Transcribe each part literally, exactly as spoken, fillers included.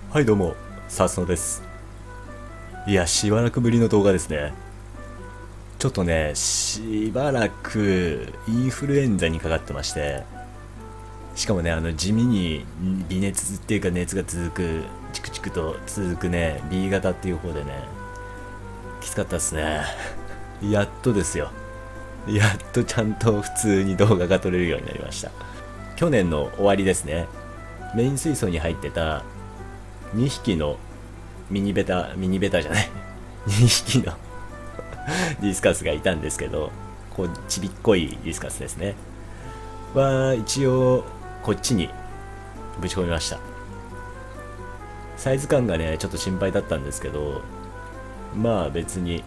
はいどうも、さすのです。いや、しばらくぶりの動画ですね。ちょっとね、しばらくインフルエンザにかかってまして、しかもね、あの地味に微熱っていうか熱が続く、チクチクと続くね、B 型っていう方でね、きつかったっすね。やっとですよ。やっとちゃんと普通に動画が撮れるようになりました。去年の終わりですね。メイン水槽に入ってたにひきのミニベタ、ミニベタじゃないにひきのディスカスがいたんですけど、こうちびっこいディスカスですねは一応こっちにぶち込みました。サイズ感がねちょっと心配だったんですけど、まあ別に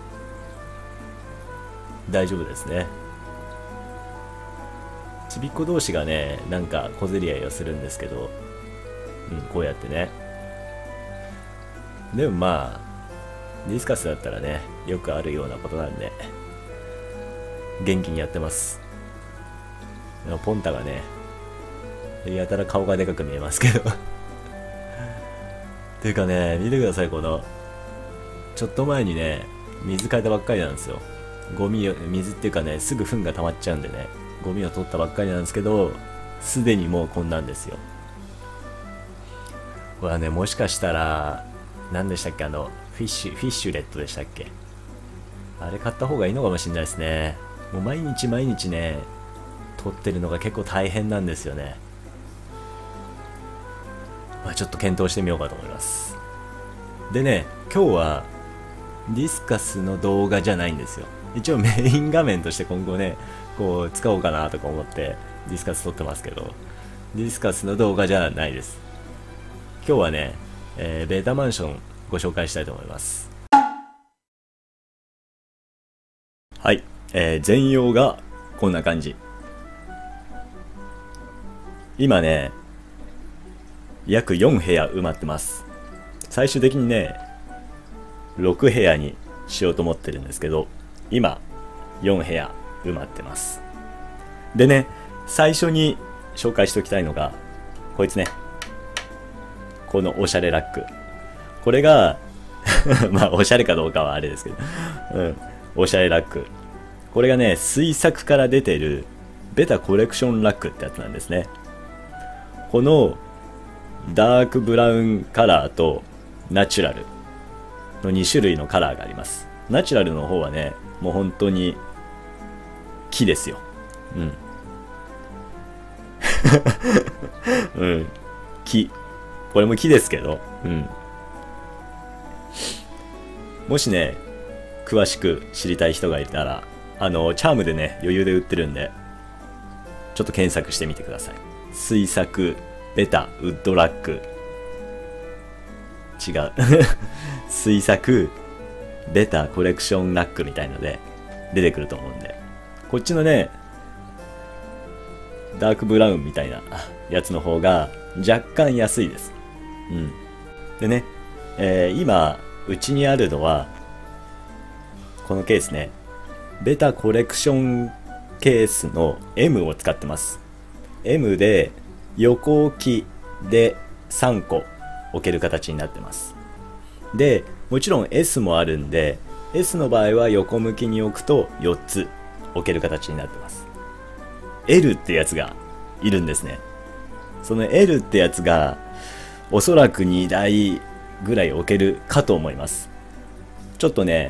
大丈夫ですね。ちびっこ同士がねなんか小競り合いをするんですけど、うん、こうやってね。でもまあディスカスだったらねよくあるようなことなんで元気にやってます。でもポンタがねやたら顔がでかく見えますけどていうかね、見てください。このちょっと前にね水変えたばっかりなんですよ。ゴミを水っていうかねすぐ糞が溜まっちゃうんでね、ゴミを取ったばっかりなんですけど、すでにもうこんなんですよ。これはねもしかしたら何でしたっけ、あのフィッシュフィッシュレットでしたっけ、あれ買った方がいいのかもしれないですね。もう毎日毎日ね取ってるのが結構大変なんですよね。まあ、ちょっと検討してみようかと思います。でね、今日はディスカスの動画じゃないんですよ。一応メイン画面として今後ねこう使おうかなとか思ってディスカス撮ってますけど、ディスカスの動画じゃないです。今日はね、えー、ベータマンションご紹介したいと思います。はい、えー、全容がこんな感じ。今ね約よん部屋埋まってます。最終的にねろく部屋にしようと思ってるんですけど、今よん部屋埋まってます。でね、最初に紹介しておきたいのがこいつね、このおしゃれラック。これがまあおしゃれかどうかはあれですけどうん、おしゃれラック。これがね水作から出てるベタコレクションラックってやつなんですね。このダークブラウンカラーとナチュラルのに種類のカラーがあります。ナチュラルの方はねもう本当に木ですよ。うんうん、木。これも木ですけど、うん、もしね詳しく知りたい人がいたら、あのチャームでね余裕で売ってるんでちょっと検索してみてください。水作ベタウッドラック、違う水作ベタコレクションラックみたいので出てくると思うんで、こっちのねダークブラウンみたいなやつの方が若干安いです。うん。でね、えー、今うちにあるのはこのケースね、ベタコレクションケースの エム を使ってます。 エム で横置きでさんこ置ける形になってます。でもちろん エス もあるんで エス の場合は横向きに置くとよっつ置ける形になってます。 エル ってやつがいるんですね。その エル ってやつがおそらくにだいぐらい置けるかと思います。ちょっとね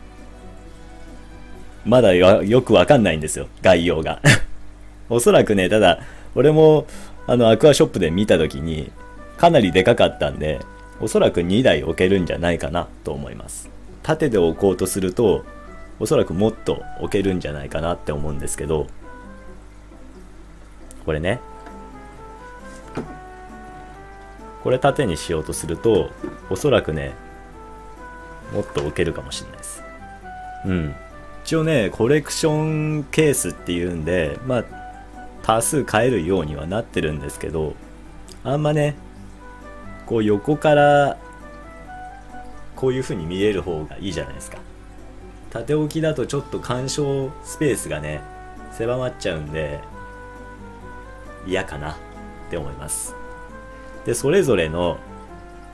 まだ よ, よくわかんないんですよ概要がおそらくね、ただ俺もあのアクアショップで見た時にかなりでかかったんで、おそらくにだい置けるんじゃないかなと思います。縦で置こうとするとおそらくもっと置けるんじゃないかなって思うんですけど、これね、これ縦にしようとするとおそらくねもっと置けるかもしれないです。うん、一応ねコレクションケースっていうんでまあ多数買えるようにはなってるんですけど、あんまねこう横からこういう風に見える方がいいじゃないですか。縦置きだとちょっと干渉スペースがね狭まっちゃうんで嫌かなって思います。でそれぞれの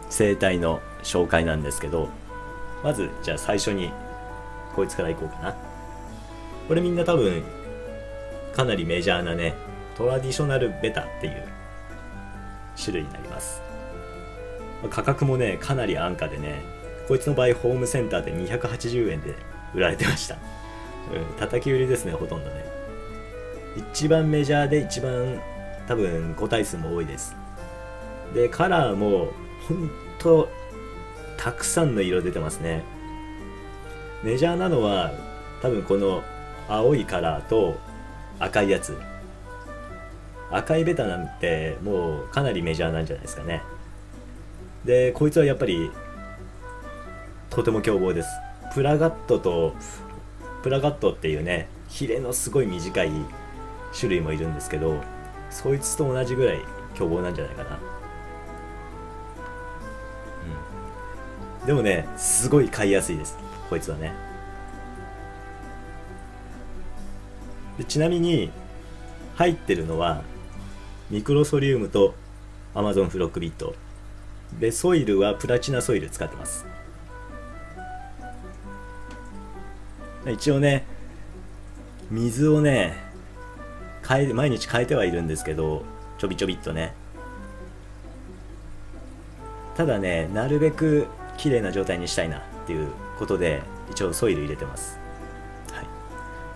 生態の紹介なんですけど、まずじゃあ最初にこいつからいこうかな。これみんな多分かなりメジャーなね、トラディショナルベタっていう種類になります。価格もねかなり安価でね、こいつの場合ホームセンターでにひゃくはちじゅうえんで売られてました。うん、叩き売りですね、ほとんどね。一番メジャーで一番多分個体数も多いです。でカラーもほんとたくさんの色出てますね。メジャーなのは多分この青いカラーと赤いやつ。赤いベタなんてもうかなりメジャーなんじゃないですかね。でこいつはやっぱりとても凶暴です。プラガットとプラガットっていうね、ヒレのすごい短い種類もいるんですけど、そいつと同じぐらい凶暴なんじゃないかな。うん、でもねすごい飼いやすいです、こいつはね。でちなみに入ってるのはミクロソリウムとアマゾンフロックビットで、ソイルはプラチナソイル使ってます。一応ね水をね変え毎日変えてはいるんですけど、ちょびちょびっとね。ただねなるべく綺麗な状態にしたいなっていうことで一応ソイル入れてます。はい、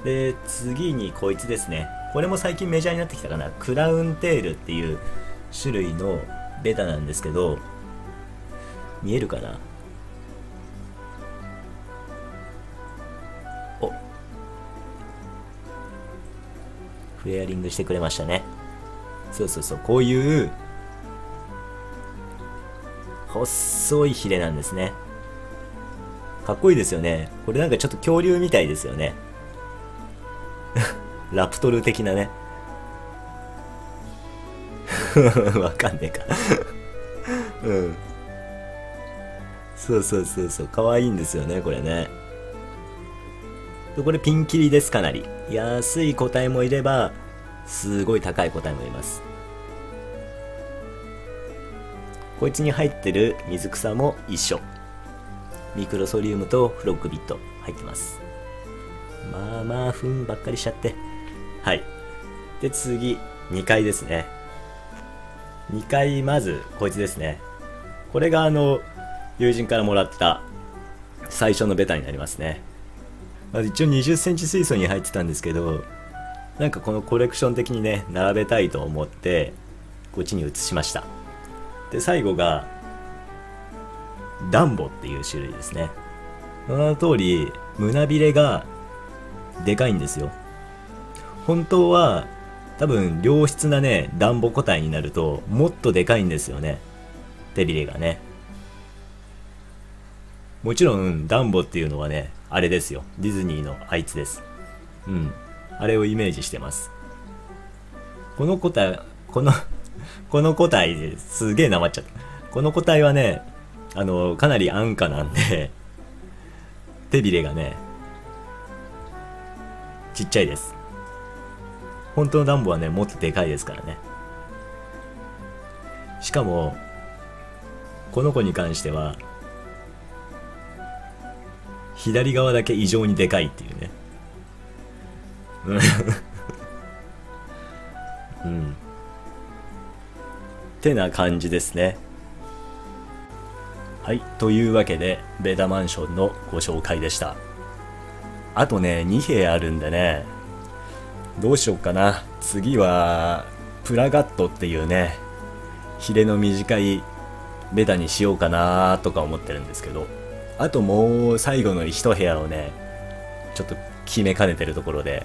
で次にこいつですね。これも最近メジャーになってきたかな。クラウンテールっていう種類のベタなんですけど、見えるかな。お、フレアリングしてくれましたね。そうそうそう、こういう細いヒレなんですね。かっこいいですよね。これなんかちょっと恐竜みたいですよね。ラプトル的なね。わかんねえか。うん。そうそうそうそう、可愛いんですよね、これね。これピンキリです、かなり。安い個体もいれば、すごい高い個体もいます。こいつに入ってる水草も一緒。ミクロソリウムとフロッグビット入ってます。まあまあ、糞ばっかりしちゃって。はい。で、次、にかいですね。にかい、まず、こいつですね。これがあの、友人からもらった最初のベタになりますね。まず一応にじゅっセンチ水槽に入ってたんですけど、なんかこのコレクション的にね、並べたいと思って、こっちに移しました。で、最後が、ダンボっていう種類ですね。その通り、胸びれがでかいんですよ。本当は、多分良質なね、ダンボ個体になると、もっとでかいんですよね。手びれがね。もちろん、ダンボっていうのはね、あれですよ。ディズニーのあいつです。うん。あれをイメージしてます。この個体、このこの個体ですげえなまっちゃった。この個体はね、あの、かなり安価なんで、手びれがね、ちっちゃいです。本当のダンボはね、もっとでかいですからね。しかも、この子に関しては、左側だけ異常にでかいっていうね。うん。ってな感じですね。はい。というわけで、ベタマンションのご紹介でした。あとね、にへいあるんでね、どうしよっかな。次は、プラガットっていうね、ヒレの短いベタにしようかなとか思ってるんですけど、あともう最後の一部屋をね、ちょっと決めかねてるところで、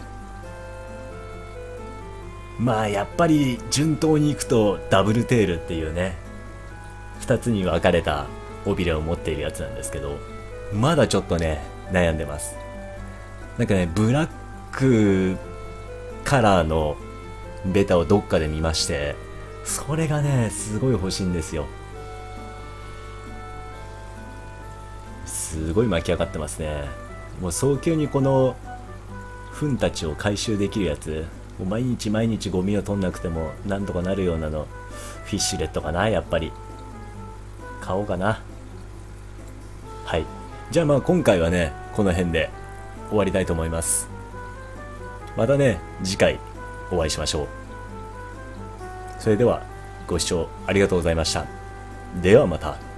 まあやっぱり順当にいくとダブルテールっていうね、二つに分かれた尾びれを持っているやつなんですけど、まだちょっとね悩んでます。なんかね、ブラックカラーのベタをどっかで見まして、それがねすごい欲しいんですよ。すごい巻き上がってますね。もう早急にこの糞たちを回収できるやつ、もう毎日毎日ゴミを取んなくてもなんとかなるようなの、フィッシュレットかな、やっぱり買おうかな。はい。じゃあまあ今回はね、この辺で終わりたいと思います。またね、次回お会いしましょう。それではご視聴ありがとうございました。ではまた。